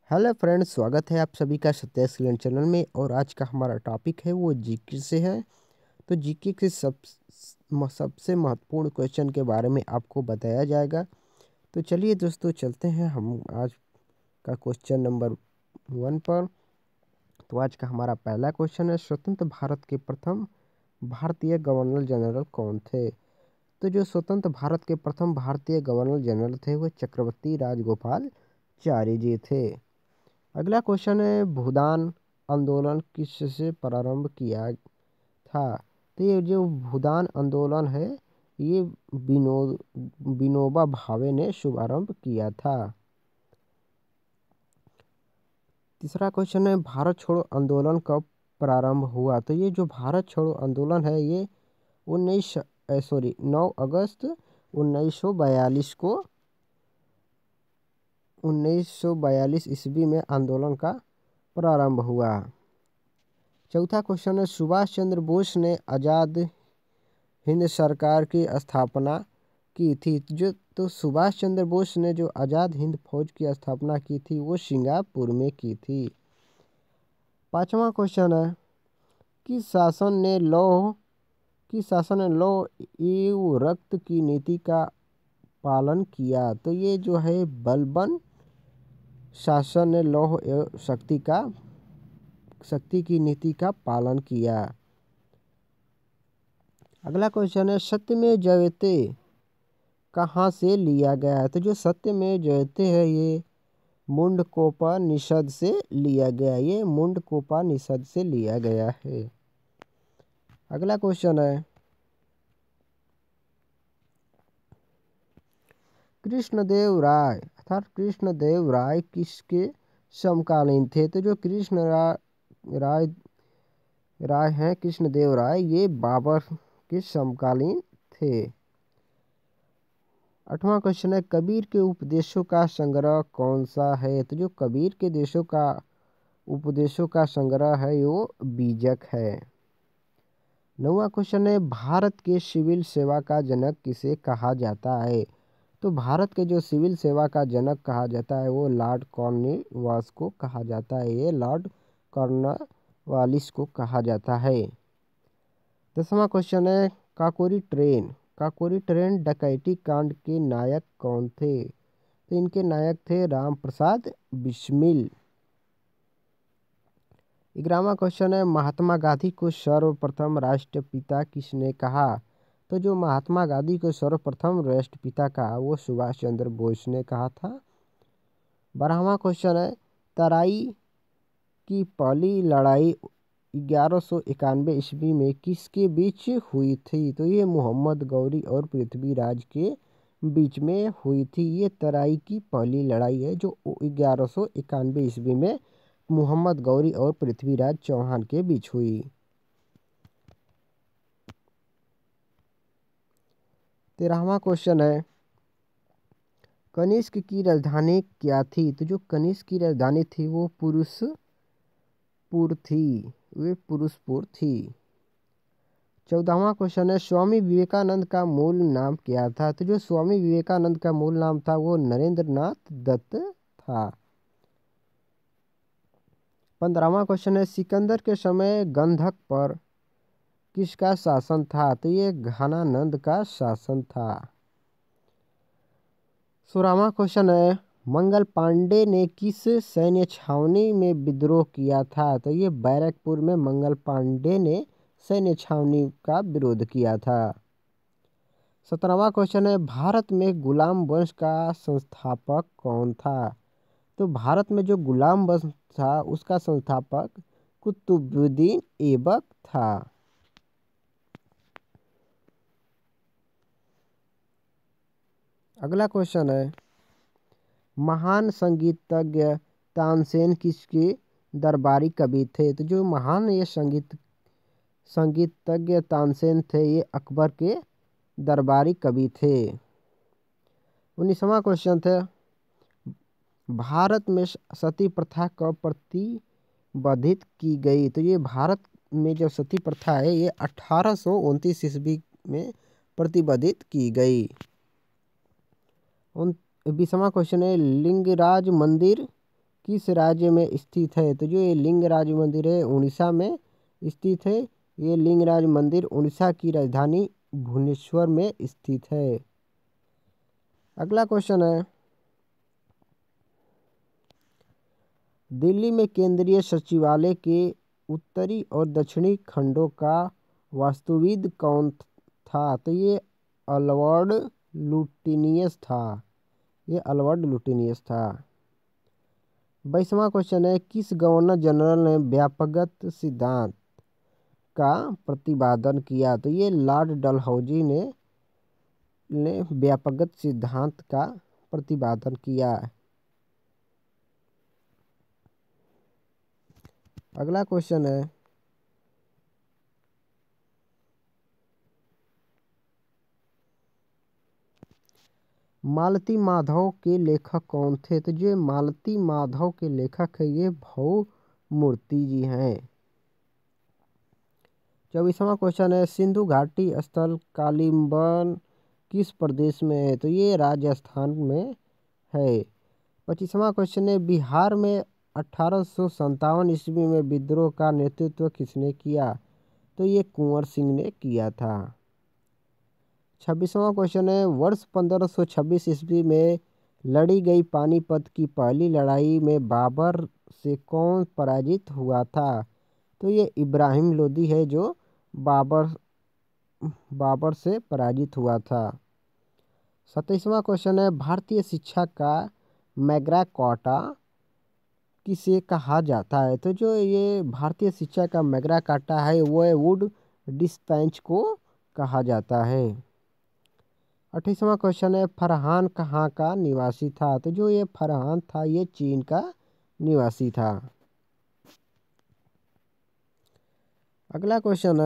Hello friends, स्वागत है आप सभी का सत्य स्टूडेंट चैनल में। और आज का हमारा टॉपिक है वो जीके से है। तो जीके के सबसे महत्वपूर्ण क्वेश्चन के बारे में आपको बताया जाएगा। तो चलिए दोस्तों, चलते हैं हम आज का क्वेश्चन नंबर 1 पर। तो आज का हमारा पहला क्वेश्चन है, स्वतंत्र भारत के प्रथम भारतीय गवर्नर जनरल कौन थे? तो जो स्वतंत्र भारत के प्रथम भारतीय गवर्नर जनरल थे वो चक्रवर्ती राजगोपालाचारी जी थे। अगला क्वेश्चन है, भूदान आंदोलन किससे प्रारंभ किया था? तो ये जो भूदान आंदोलन है ये विनोबा भावे ने शुभारंभ किया था। तीसरा क्वेश्चन है, भारत छोड़ो आंदोलन कब प्रारंभ हुआ? तो ये जो भारत छोड़ो आंदोलन है ये 9 अगस्त 1942 ईस्वी में आंदोलन का प्रारंभ हुआ। चौथा क्वेश्चन है, सुभाष चंद्र बोस ने आज़ाद हिंद सरकार की स्थापना की थी। तो सुभाष चंद्र बोस ने जो आज़ाद हिंद फौज की स्थापना की थी वो सिंगापुर में की थी। पांचवा क्वेश्चन है, किस शासन ने लौह एवं रक्त की नीति का पालन किया? तो ये जो है बलबन शासन ने लौह एवं शक्ति की नीति का पालन किया। अगला क्वेश्चन है, सत्यमेव जयते कहाँ से लिया गया है? तो जो सत्यमेव जयते है ये मुंडकोपनिषद से लिया गया है। अगला क्वेश्चन है, कृष्णदेव राय किसके समकालीन थे? तो जो कृष्णदेव राय ये बाबर के समकालीन थे। आठवां क्वेश्चन है, कबीर के उपदेशों का संग्रह कौन सा है? तो जो कबीर के उपदेशों का संग्रह है वो बीजक है। नौवां क्वेश्चन है, भारत के सिविल सेवा का जनक किसे कहा जाता है? तो भारत के जो सिविल सेवा का जनक कहा जाता है वो लॉर्ड कॉर्नवालिस को कहा जाता है। ये लॉर्ड कॉर्नवालिस को कहा जाता है। 10वां क्वेश्चन है, काकोरी ट्रेन डकैती कांड के नायक कौन थे? तो इनके नायक थे राम प्रसाद बिस्मिल। 11वां क्वेश्चन है, महात्मा गांधी को सर्वप्रथम राष्ट्रपिता किसने कहा? तो जो महात्मा गांधी को सर्वप्रथम राष्ट्रपिता कहा वो सुभाष चंद्र बोस ने कहा था। 12वां क्वेश्चन है, तराई की पहली लड़ाई 1191 ईस्वी में किसके बीच हुई थी? तो ये मोहम्मद गौरी और पृथ्वीराज के बीच में हुई थी। ये तराई की पहली लड़ाई है जो 1191 ईस्वी में मोहम्मद गौरी और पृथ्वीराज चौहान के बीच हुई। 13वां क्वेश्चन है, कनिष्क की राजधानी क्या थी? तो जो कनिष्क की राजधानी थी वो पुरुषपुर थी। 14वां क्वेश्चन है, स्वामी विवेकानंद का मूल नाम क्या था? तो जो स्वामी विवेकानंद का मूल नाम था वो नरेंद्रनाथ दत्त था। 15वां क्वेश्चन है, सिकंदर के समय गंधक पर किसका शासन था? तो ये घनानंद का शासन था। 16वां क्वेश्चन है, मंगल पांडे ने किस सैन्य छावनी में विद्रोह किया था? तो ये बैरकपुर में मंगल पांडे ने सैन्य छावनी का विरोध किया था। 17वां क्वेश्चन है, भारत में गुलाम वंश का संस्थापक कौन था? तो भारत में जो गुलाम वंश था उसका संस्थापक कुतुबुद्दीन ऐबक था। अगला क्वेश्चन है, महान संगीतज्ञ तानसेन किसके दरबारी कवि थे? तो जो महान ये संगीतज्ञ तानसेन थे ये अकबर के दरबारी कवि थे। 19वां क्वेश्चन था, भारत में सती प्रथा कब प्रतिबंधित की गई? तो ये भारत में जो सती प्रथा है ये 1829 ईस्वी में प्रतिबंधित की गई। 20वां क्वेश्चन है, लिंगराज मंदिर किस राज्य में स्थित है? तो जो ये लिंगराज मंदिर है उड़ीसा में स्थित है। ये लिंगराज मंदिर उड़ीसा की राजधानी भुवनेश्वर में स्थित है। अगला क्वेश्चन है, दिल्ली में केंद्रीय सचिवालय के उत्तरी और दक्षिणी खंडों का वास्तुविद कौन था? तो ये अल्बर्ट लुटियंस था। ये अल्बर्ट लुटियंस था। 22वां क्वेश्चन है, किस गवर्नर जनरल ने व्यापकता सिद्धांत का प्रतिपादन किया? तो ये लॉर्ड डलहौजी ने व्यापकता सिद्धांत का प्रतिपादन किया। अगला क्वेश्चन है, मालती माधव के लेखक कौन थे? तो जो मालती माधव के लेखक है ये भवमूर्ति जी हैं। 24वां क्वेश्चन है, सिंधु घाटी स्थल कालिम्बन किस प्रदेश में है? तो ये राजस्थान में है। 25वां क्वेश्चन है, बिहार में 1857 ईस्वी में विद्रोह का नेतृत्व किसने किया? तो ये कुंवर सिंह ने किया था। 26वां क्वेश्चन है, वर्ष 1526 ईस्वी में लड़ी गई पानीपत की पहली लड़ाई में बाबर से कौन पराजित हुआ था? तो ये इब्राहिम लोदी है जो बाबर से पराजित हुआ था। 27वां क्वेश्चन है, भारतीय शिक्षा का मैग्ना कार्टा किसे कहा जाता है? तो जो ये भारतीय शिक्षा का मैग्ना कार्टा है वो वुड डिस्पैच को कहा जाता है। 28वां क्वेश्चन है, फरहान कहाँ का निवासी था? तो जो ये फरहान था ये चीन का निवासी था। अगला क्वेश्चन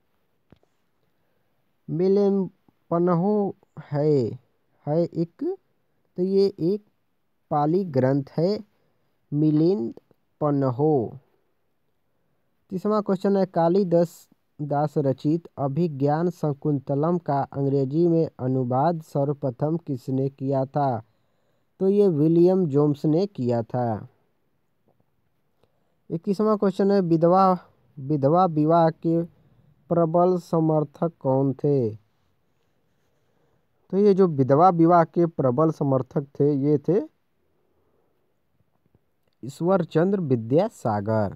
है, मिलेम्पन्हो है एक, तो ये एक पाली ग्रंथ है मिलिंद पन्हो। 30वां क्वेश्चन है, कालिदास रचित अभिज्ञान शाकुंतलम का अंग्रेजी में अनुवाद सर्वप्रथम किसने किया था? तो ये विलियम जोन्स ने किया था। 21वां क्वेश्चन है, विधवा विवाह के प्रबल समर्थक कौन थे? तो ये जो विधवा विवाह के प्रबल समर्थक थे ये थे ईश्वरचंद्र विद्यासागर।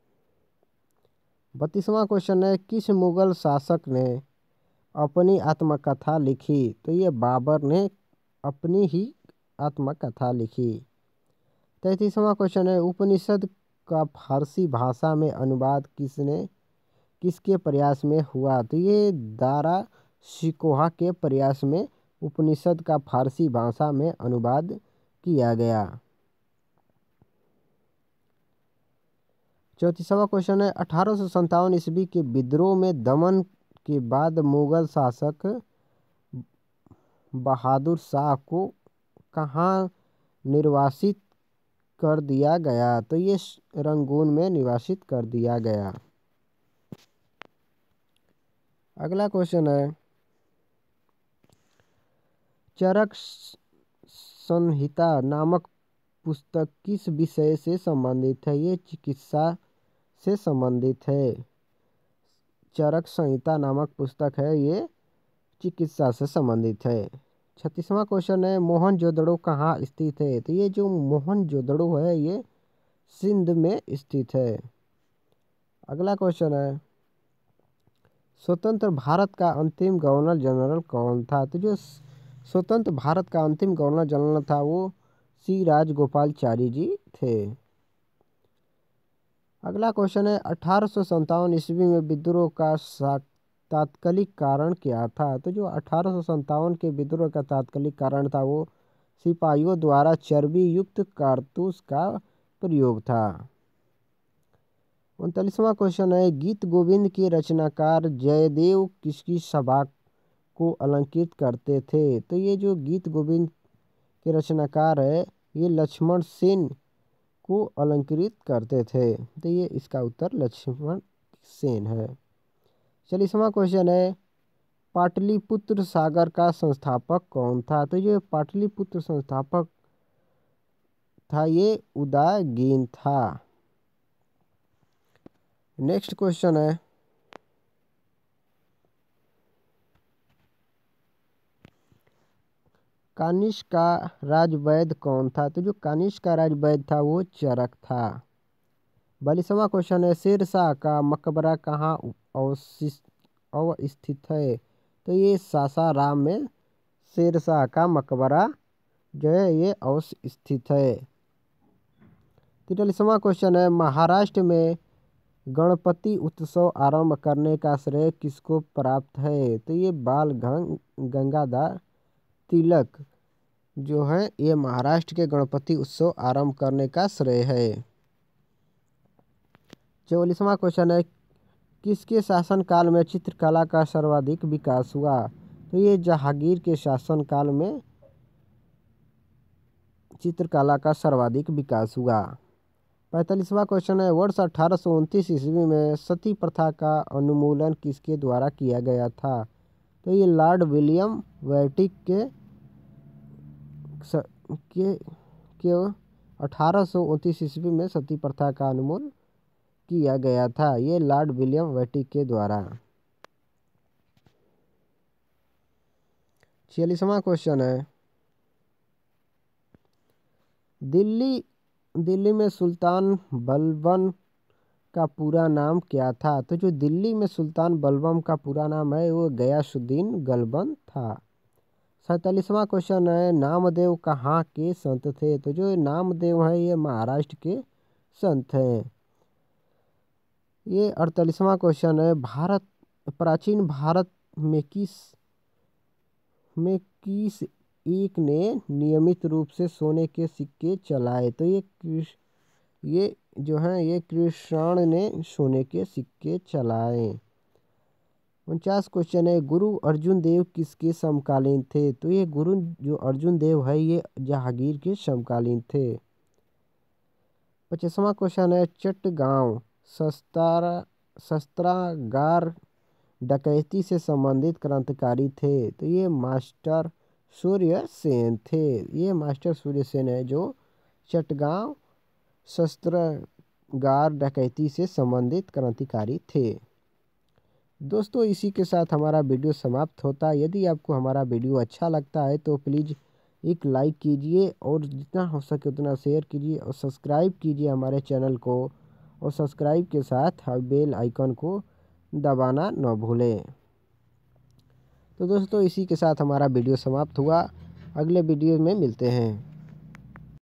32वां क्वेश्चन है, किस मुगल शासक ने अपनी आत्मकथा लिखी? तो ये बाबर ने अपनी ही आत्मकथा लिखी। 33वां क्वेश्चन है, उपनिषद का फारसी भाषा में अनुवाद किसके प्रयास में हुआ? तो ये दारा शिकोहा के प्रयास में उपनिषद का फारसी भाषा में अनुवाद किया गया। 34वां क्वेश्चन है, 1857 ईस्वी के विद्रोह में दमन के बाद मुगल शासक बहादुर शाह को कहाँ निर्वासित कर दिया गया? तो ये रंगून में निवासित कर दिया गया। अगला क्वेश्चन है, चरक संहिता नामक पुस्तक किस विषय से संबंधित है? ये चिकित्सा से संबंधित है। चरक संहिता नामक पुस्तक है ये चिकित्सा से संबंधित है। 36वां क्वेश्चन है, मोहनजोदड़ो कहाँ स्थित है? तो ये जो मोहनजोदड़ो है ये सिंध में स्थित है। अगला क्वेश्चन है, स्वतंत्र भारत का अंतिम गवर्नर जनरल कौन था? तो जो स्वतंत्र भारत का अंतिम गवर्नर जनरल था वो सी राजगोपालाचारी जी थे। अगला क्वेश्चन है, 1857 ईस्वी में विद्रोह का तात्कालिक कारण क्या था? तो जो 1857 के विद्रोह का तात्कालिक कारण था वो सिपाहियों द्वारा चर्बी युक्त कारतूस का प्रयोग था। 39वां क्वेश्चन है, गीत गोविंद के रचनाकार जयदेव किसकी सभा को अलंकृत करते थे? तो ये जो गीत गोविंद के रचनाकार है ये लक्ष्मण सेन को अलंकृत करते थे। तो ये इसका उत्तर लक्ष्मण सेन है। 40वां क्वेश्चन है, पाटलिपुत्र सागर का संस्थापक कौन था? तो ये पाटलिपुत्र संस्थापक था? ये उदागीन था। नेक्स्ट क्वेश्चन है, कानिष्क का राजवैद्य कौन था? तो जो कानिष्क का राजवैद्य था वो चरक था। 42वां क्वेश्चन है, शेरशाह का मकबरा कहाँ अवस्थित है? तो ये सासाराम में शेरशाह का मकबरा जो है ये अवस्थित है। 43वां क्वेश्चन है, महाराष्ट्र में गणपति उत्सव आरंभ करने का श्रेय किसको प्राप्त है? तो ये बाल गंगाधर तिलक जो है ये महाराष्ट्र के गणपति उत्सव आरंभ करने का श्रेय है। 44वां क्वेश्चन है, किसके शासनकाल में चित्रकला का सर्वाधिक विकास हुआ? तो ये जहांगीर के शासनकाल में चित्रकला का सर्वाधिक विकास हुआ। 45वां क्वेश्चन है, वर्ष 1829 ईस्वी में सती प्रथा का उन्मूलन किसके द्वारा किया गया था? तो ये लॉर्ड विलियम वेटिक के 1829 ईस्वी में सती प्रथा का उन्मूलन किया गया था। ये लॉर्ड विलियम वेटिक के द्वारा। 46वां क्वेश्चन है, दिल्ली में सुल्तान बलबन का पूरा नाम क्या था? तो जो दिल्ली में सुल्तान बलबन का पूरा नाम है वो गयासुद्दीन गलबन था। 47वां क्वेश्चन है, नामदेव कहाँ के संत थे? तो जो नामदेव है ये महाराष्ट्र के संत हैं। ये 48वां क्वेश्चन है, प्राचीन भारत में किस एक ने नियमित रूप से सोने के सिक्के चलाए? तो ये जो है ये कृष्ण ने सोने के सिक्के चलाए। 49 क्वेश्चन है, गुरु अर्जुन देव किसके समकालीन थे? तो ये गुरु जो अर्जुन देव है ये जहांगीर के समकालीन थे। 25वां क्वेश्चन है, चटगांव शस्त्रागार डकैती से संबंधित क्रांतिकारी थे? तो ये मास्टर सूर्य सेन थे। ये मास्टर सूर्य सेन है जो चटगांव शस्त्रागार डकैती से संबंधित क्रांतिकारी थे। दोस्तों इसी के साथ हमारा वीडियो समाप्त होता है। यदि आपको हमारा वीडियो अच्छा लगता है तो प्लीज़ एक लाइक कीजिए और जितना हो सके उतना शेयर कीजिए और सब्सक्राइब कीजिए हमारे चैनल को, और सब्सक्राइब के साथ बेल आइकन को दबाना न भूलें। तो दोस्तों इसी के साथ हमारा वीडियो समाप्त हुआ। अगले वीडियो में मिलते हैं।